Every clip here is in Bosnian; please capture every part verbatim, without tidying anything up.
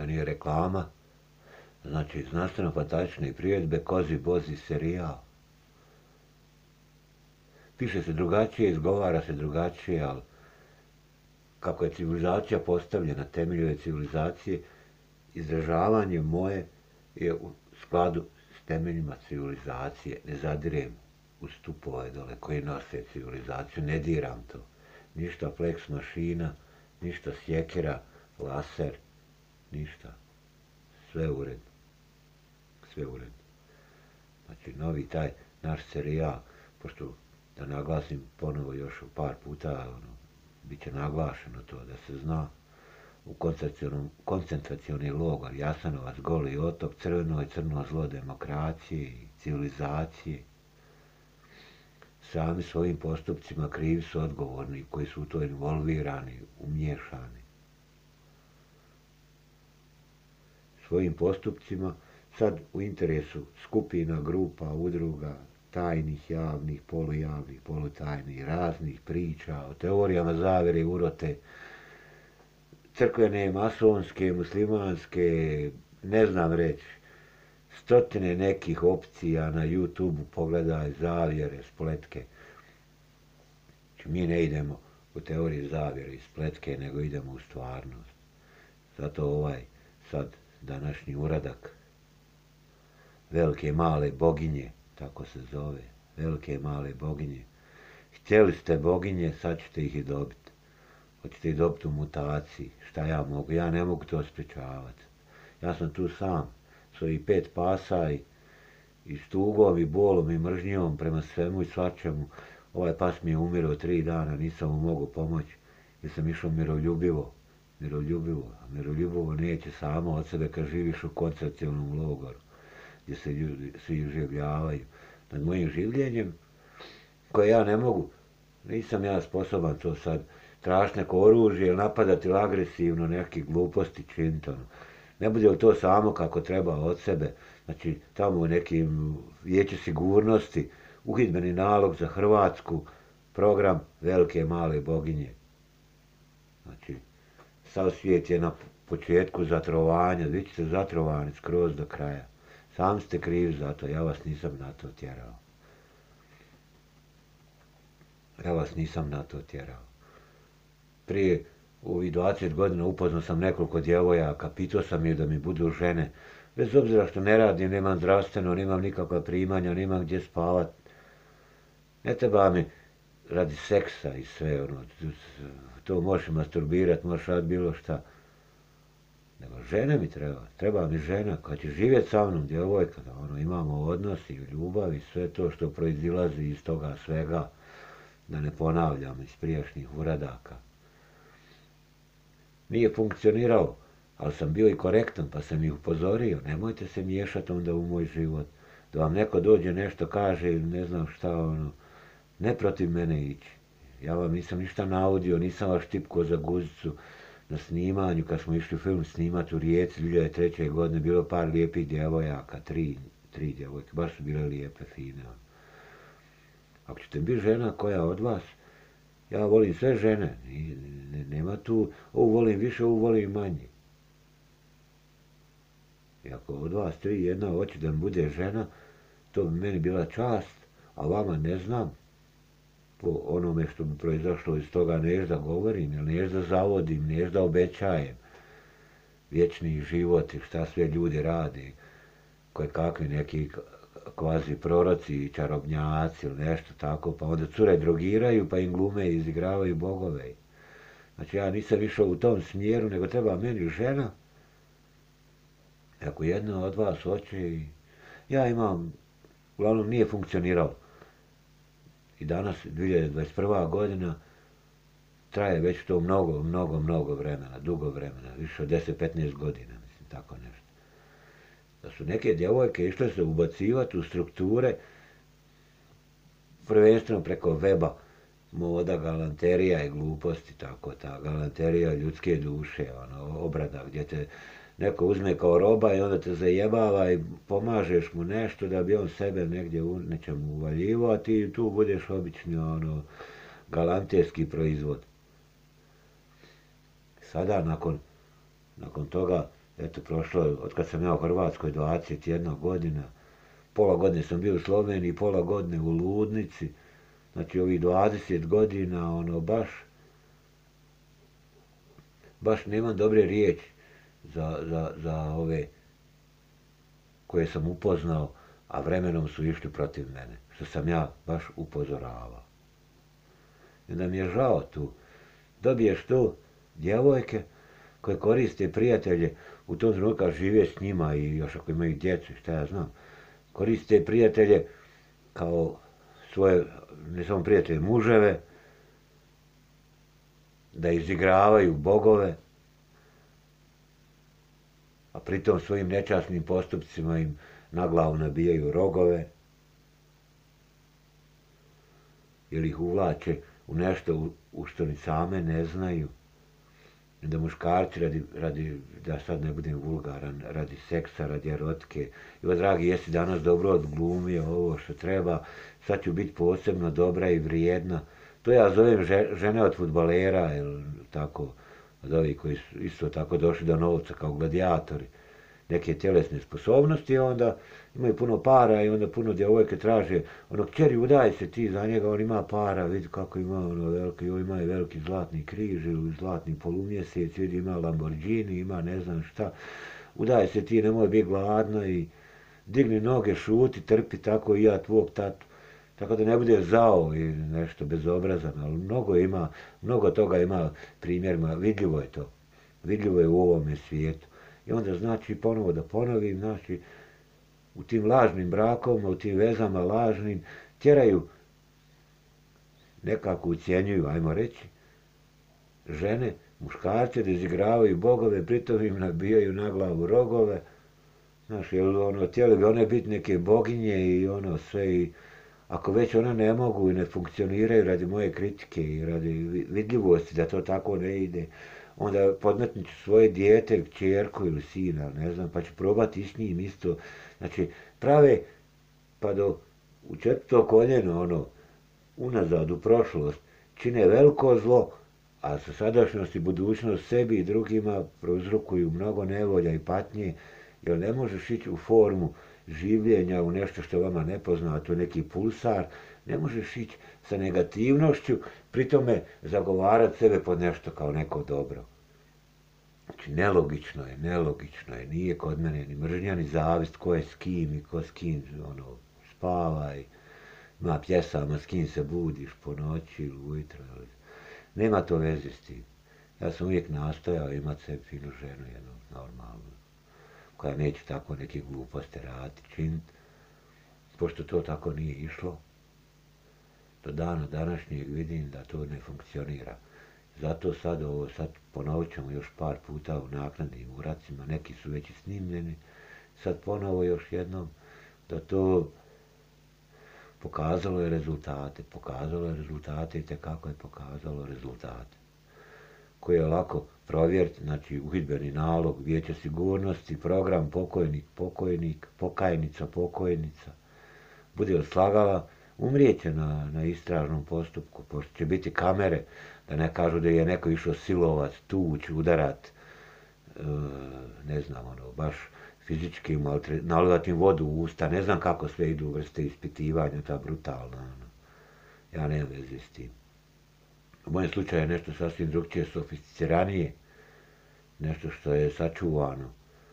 to nije reklama. Znači, znanstveno-fantastične priredbe, Kozi Bozi serijal. Piše se drugačije, izgovara se drugačije, ali kako je civilizacija postavljena, temeljuje civilizacije, izražavanje moje je u skladu s temeljima civilizacije. Ne zadirem u stupove dole koji nose civilizaciju, ne diram to. Ništa flex mašina, ništa sjekira, laser, ništa. Sve uredno. Sve uredno. Znači, novi taj naš serijal, pošto da naglasim ponovo još par puta, ono, bit će naglašeno to da se zna, u koncentracioni logor Jasenovac, Goli otok, crveno i crno zlo demokracije i civilizacije. Sami svojim postupcima krivi su odgovorni koji su u to involvirani, umiješani. Svojim postupcima, sad u interesu skupina, grupa, udruga, tajnih, javnih, polujavnih, polutajnih, raznih priča o teorijama zavere i urote, crkvene, masonske, muslimanske, ne znam reći, stotine nekih opcija na YouTube, pogledaj, zavjere, spletke. Znači, mi ne idemo u teoriju zavjere i spletke, nego idemo u stvarnost. Zato ovaj sad današnji uradak Velike male boginje, tako se zove, Velike male boginje. Htjeli ste boginje, sad ćete ih i dobiti. Hoćete ih dobiti u mutaciji. Šta ja mogu? Ja ne mogu to sprečavati. Ja sam tu sam, svojih pet pasa i, i s tugom i bolom i mržnjom prema svemu i svačemu. Ovaj pas mi je umirao tri dana, nisam mu mogu pomoći, jer sam išao miroljubivo. Miroljubivo. A miroljubivo neće samo od sebe kad živiš u koncentracionom logoru, gdje se ljudi svi življavaju nad mojim življenjem, koje ja ne mogu, nisam ja sposoban to sad tražiti neko oružje ili napadati ili agresivno neki gluposti činiti. Ne bude li to samo kako treba od sebe, znači tamo u nekim vijeće sigurnosti, uhidbeni nalog za Hrvatsku, program Velike male boginje. Znači, sav svijet je na početku zatrovanja, vi ćete zatrovani skroz do kraja. Sam ste krivi za to, ja vas nisam na to tjerao. Ja vas nisam na to tjerao. Prije ovih dvadeset godina upoznao sam nekoliko djevojaka, pitao sam ih da mi budu žene. Bez obzira što ne radim, nemam zdravstveno, nemam nikakva primanja, nemam gdje spavat. Ne treba mi radi seksa i sve, ono, to možeš masturbirat, možeš raditi bilo šta. Nego žene mi treba, treba mi žena koja će živjeti sa mnom, djevojka, da ono, imamo odnos i ljubav i sve to što proizilazi iz toga svega, da ne ponavljam iz prijašnjih uradaka. Nije funkcionirao, ali sam bio i korektan, pa sam ih upozorio, nemojte se miješati onda u moj život, da vam neko dođe nešto kaže ili ne znam šta, ono, ne protiv mene ići. Ja vam nisam ništa naudio, nisam vas štipko za guzicu na snimanju, kad smo išli film snimati u Rijeci dvije hiljade treće. godine, bilo par lijepih djevojaka, tri, tri djevojke, baš su bile lijepe, fine. Ako ćete biti žena koja od vas, ja volim sve žene, nema tu, ovu volim više, ovu volim manje. I ako od vas tri jedna hoće da mi bude žena, to bi meni bila čast, a vama ne znam, po onome što bi proizašlo iz toga neš da govorim, ili neš da zavodim, neš da obećajem. Vječni život i šta sve ljudi rade, koje kakvi neki kvazi proroci i čarobnjaci ili nešto tako, pa onda cure drogiraju pa im glume i izigravaju bogove. Znači ja nisam išao u tom smjeru, nego treba meni žena. Ako jedna od vas hoće i ja imam, uglavnom nije funkcionirao. I danas, dvije hiljade dvadeset prva. godina, traje već to mnogo, mnogo, mnogo vremena, dugo vremena, više od deset do petnaest godina, mislim, tako nešto. Da su neke djevojke išle se ubacivati u strukture, prvenstveno preko weba, moda, galanterija i gluposti, tako, ta galanterija ljudske duše, ono, obrada gdje te neko uzme kao roba i onda te zajebava i pomažeš mu nešto da bi on sebe negdje u nečemu uvaljivo, a ti tu budeš obični, ono, galanterski proizvod. Sada, nakon, nakon toga, Eto, prošlo, od kad sam ja u Hrvatskoj dvadeset jedna godina, pola godine sam bio u Sloveniji, pola godine u Ludnici, znači ovih dvadeset godina, ono, baš, baš nemam dobre riječi za, za, za ove koje sam upoznao, a vremenom su išli protiv mene, što sam ja baš upozoravao. I onda mi je žao tu. Dobiješ tu djevojke koje koriste prijatelje u tom trenutku kad žive s njima i još ako imaju djecu, šta ja znam, koriste prijatelje kao svoje, ne samo prijatelje, muževe, da izigravaju bogove, a pritom svojim nečasnim postupcima im na glavu nabijaju rogove, ili ih uvlače u nešto u, u što ni same ne znaju. I da muškarci radi, radi, da sad ne budem vulgaran, radi seksa, radi erotike. Evo, dragi, jesi danas dobro odglumio ovo što treba, sad ću biti posebno dobra i vrijedna. To ja zovem žene od fudbalera, ili tako, od ovih koji su isto tako došli do novca kao gladijatori, neke tjelesne sposobnosti, onda imaju puno para i onda puno djevojke traže, ono, kćeri, udaj se ti za njega, on ima para, vidi kako ima, ono, veliki, ima i veliki zlatni križ ili zlatni polumjesec, vidi, ima Lamborghini, ima ne znam šta, udaj se ti, nemoj biti gladna i digni noge, šuti, trpi, tako i ja tvog tatu. Tako da ne bude zao i nešto bezobrazan, ali mnogo ima, mnogo toga ima primjerima, vidljivo je to, vidljivo je u ovome svijetu. I onda znači ponovo da ponovim, znači u tim lažnim brakovima, u tim vezama lažnim, tjeraju, nekako ucijenjuju, ajmo reći, žene, muškarce da izigravaju bogove, pritom im nabijaju na glavu rogove. Znaš, jer ono, tijeli bi one biti neke boginje i ono sve i ako već one ne mogu i ne funkcioniraju radi moje kritike i radi vidljivosti da to tako ne ide, onda podmetnut ću svoje dijete, kćerku ili sina, ne znam, pa ću probati s njim isto. Znači, prave, pa do u četvrto koljeno, ono, unazad u prošlost, čine veliko zlo, a sa sadašnjost i budućnost sebi i drugima prouzrokuju mnogo nevolja i patnje, jer ne možeš ići u formu življenja, u nešto što vama nepoznato, neki pulsar, ne možeš ići sa negativnošću, pritome zagovarati sebe pod nešto kao neko dobro. Znači, nelogično je, nelogično je, nije kod mene ni mržnja, ni zavist, ko je s kim i ko s kim, ono, spava i ima pjesama s kim se budiš po noći ili ujutro. Nema to veze s tim. Ja sam uvijek nastojao imati sebi finu ženu, jednu normalnu, koja neće tako neke gluposti raditi, činiti, pošto to tako nije išlo. Do dana današnjeg vidim da to ne funkcionira. Zato sad ovo, sad ponovit ćemo još par puta u naknadnim uracima, neki su već i snimljeni, sad ponovo još jednom, da to pokazalo je rezultate, pokazalo je rezultate i tekako je pokazalo rezultate, koje je lako provjeriti, znači uhidbeni nalog, vijeće sigurnosti, program pokojnik, pokojnik, pokajnica, pokojnica, bude odslagala, umrijeće na, na istražnom postupku, pošto će biti kamere, da ne kažu da je neko išao silovat, tuć, udarat, e, ne znam, ono, baš fizički nalivati im vodu u usta, ne znam kako sve idu vrste ispitivanja, ta brutalna, ono. Ja nemam veze s tim. U mojem slučaju je nešto sasvim drugčije, sofisticiranije, nešto što je sačuvano.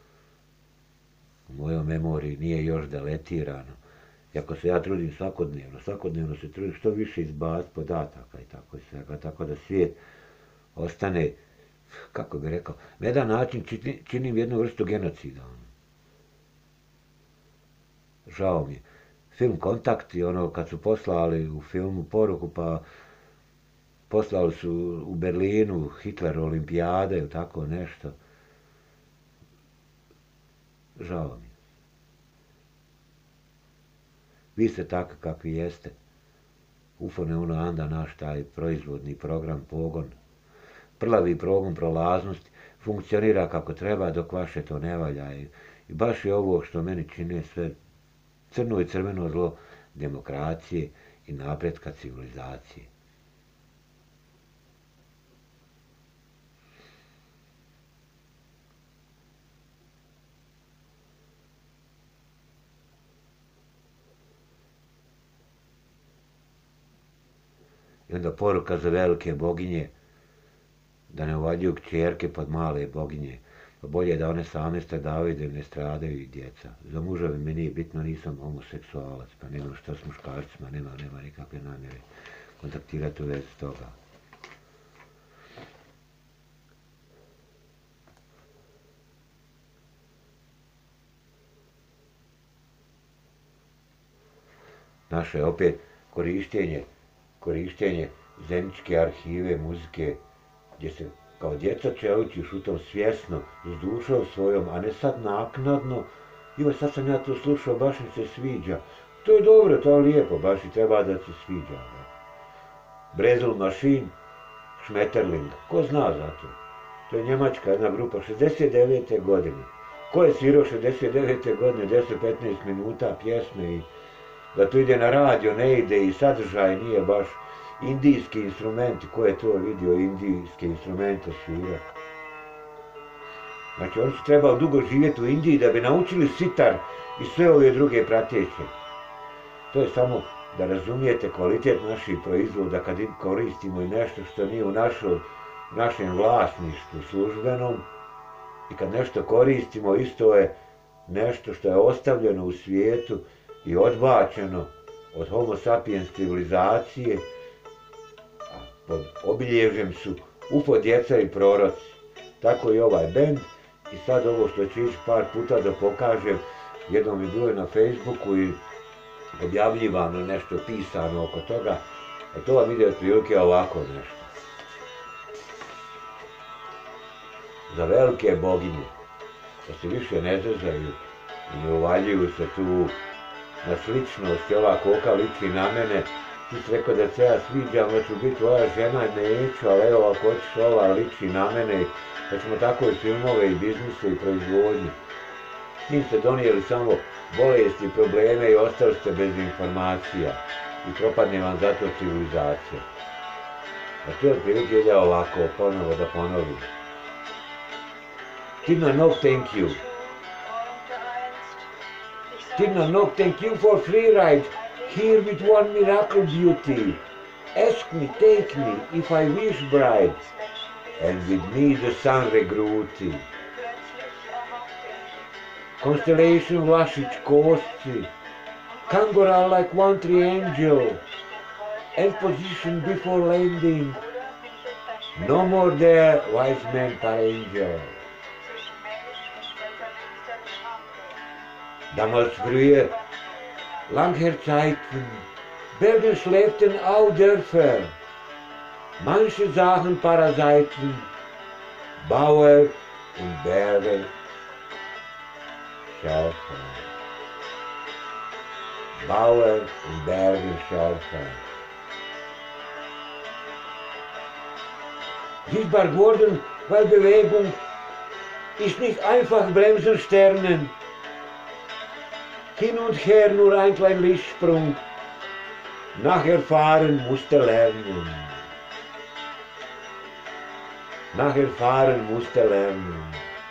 U mojoj memoriji nije još deletirano. Iako se ja trudim svakodnevno, svakodnevno se trudim što više izbaciti podataka i tako svega, tako da svijet ostane, kako bi rekao, na jedan način činim, činim jednu vrstu genocida. Žao mi je. Film Kontakt i ono kad su poslali u filmu poruku, pa poslali su u Berlinu Hitler olimpijade ili tako nešto. Žao mi je. Vi ste takvi kakvi jeste. Ufo ne ono anda naš taj proizvodni program, pogon, prlavi progon prolaznosti, funkcionira kako treba dok vaše to ne valja. I, i baš je ovo što meni čini sve crno i crveno zlo demokracije i napretka civilizacije. I onda poruka za velike boginje, da ne uvaljuju kćerke pod male boginje. Pa bolje da one same stradavaju, da im ne stradaju i djeca. Za muževe mi nije bitno, nisam homoseksualac, pa nemam šta s muškarcima, nema, nema nikakve namjere kontaktirati u vezi toga. Naše opet korištenje, korištenje zemljičke arhive, muzike, gdje se kao djeca čeličiš u tom svjesno, s dušom svojom, a ne sad naknadno, joj sad sam ja to slušao, baš mi se sviđa. To je dobro, to je lijepo, baš i treba da se sviđa. Ne? Brezl Machine, Schmetterling, ko zna za to? To je njemačka jedna grupa, šezdeset devete godine. Ko je svirao šezdeset devete godine, deset do petnaest minuta pjesme i da to ide na radio, ne ide i sadržaj nije baš indijski instrumenti, ko je to vidio, indijske instrumente svira. Znači, oni su trebali dugo živjeti u Indiji da bi naučili sitar i sve ove druge prateće. To je samo da razumijete kvalitet naših proizvoda kad koristimo i nešto što nije u našo, našem vlasništvu službenom i kad nešto koristimo, isto je nešto što je ostavljeno u svijetu i odbačeno od homo sapiens civilizacije, a pod obilježjem su U F O djeca i proroci. Tako i ovaj bend i sad ovo što ću ići par puta da pokažem, jednom mi bilo na Facebooku i objavljivano nešto pisano oko toga, a to vam ide otprilike ovako nešto. Za velike boginje, da se više ne zezaju i ne uvaljuju se tu na sličnost i ova koka liči na mene, ti si rekao da se ja sviđam, da ću biti tvoja žena, neću, ali evo ako hoćeš ova liči na mene, da ćemo tako i filmove i biznise i proizvodnje. S njim ste donijeli samo bolesti i probleme i ostali ste bez informacija i propadne vam zato civilizacija. A to je otprilike ide ovako, ponovo da ponovim. Tina Nog, thank you. Tina Nog, thank you for free ride, here with one miracle beauty. Ask me, take me, if I wish bride, and with me the sun regruti. Constellation Vlašić Kosci, Kangora like one tree angel, and position before landing. No more there, wise man par angel. Damals früher, langher Zeiten, Bergen schläften auch Dörfer, manche Sachen Parasiten, Bauer und Berge Schärfer. Bauer und Berge Schärfer. Sichtbar geworden, weil Bewegung ist nicht einfach bremsen Sternen. Hin und her nur ein kleiner Lichtsprung. Nachher fahren musste lernen. Nachher fahren musste lernen.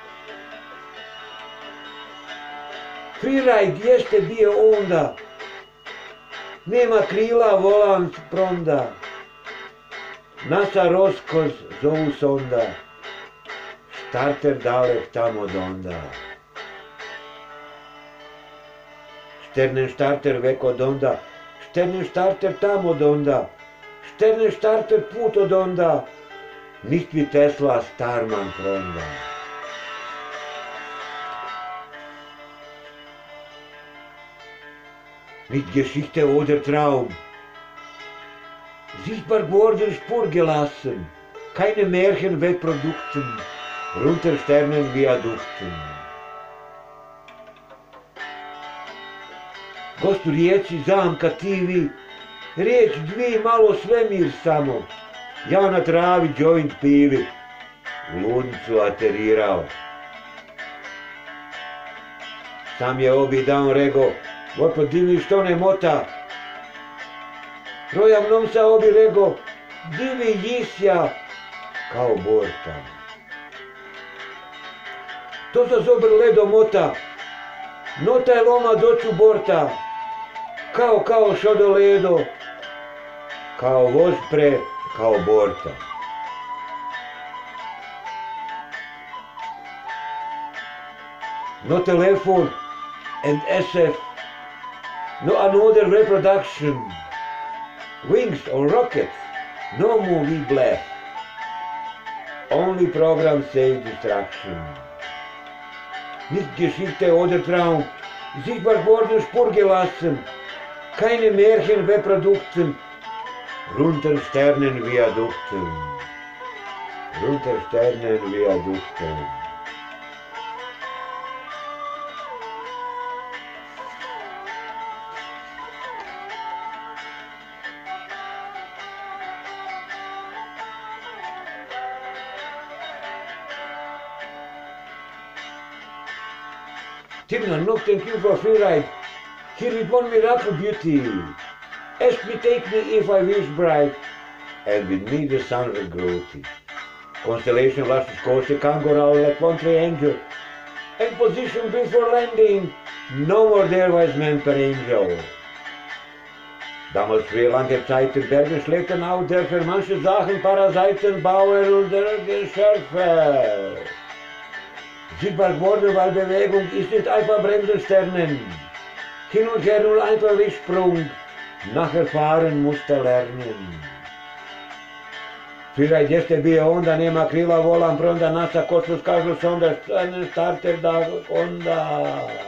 Freeride jeste bio onda. Nema krila, volant pronda. Nasa roskoz zovu sonda. Starter dalek tamo donda. Sternenstarter vek od onda, Sternenstarter tam od onda, Sternenstarter put od onda, nicht wie Tesla Starman Fronda. Nicht Geschichte oder Traum, sichtbar geworden Spur gelassen, keine Märchen Webprodukten, runter Sternenviadukten. Gost u rijeci zamka tivi, riječ dvi malo svemir samo, ja na travi joint pivi, u ludnicu aterirao. Sam je obi dan rego, gospod divi što ne mota. Roja mnom sa obi rego, divi jisja, kao borta. To za zobr ledo mota, nota je loma doću borta. Kao, kao šodo ledo, kao voz pre, kao borca. No telephone and S F, no another reproduction, wings or rockets, no movie blast, only program save destruction. Nicht Geschichte oder Traum, sichtbar worden Spur gelassen, keine Märchenreprodukten, runter Sternenviadukten, runter Sternenviadukten. Timna, no thank you for free ride. Here with one miracle beauty. Ask me, take me if I wish bright. And with me the sun will grow. Constellation Luscious Coast, can go round like one triangle. And position before landing. No more there wise man per angel. Damals früher lange Zeit der Berge schleppten out der für manche Sachen Parasiten, Bauer und der Geschöpfe. Sichtbar geworden, weil Bewegung ist nicht einfach Bremsensternen. Hin und her nur einfach Lichtsprung, nachher fahren musste lernen. Firaj jeste bio onda, nema krila, volan pronda, NASA kosmos kažu sonda, starter da onda.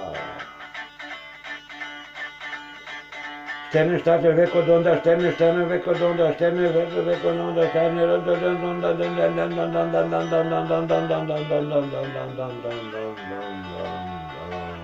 Sterne starter veko donda, sterne sterne veko donda, sterne veko donda, sterne donda, donda, donda, donda, donda, donda, donda, donda, donda, donda, donda, donda, donda, donda, donda, donda.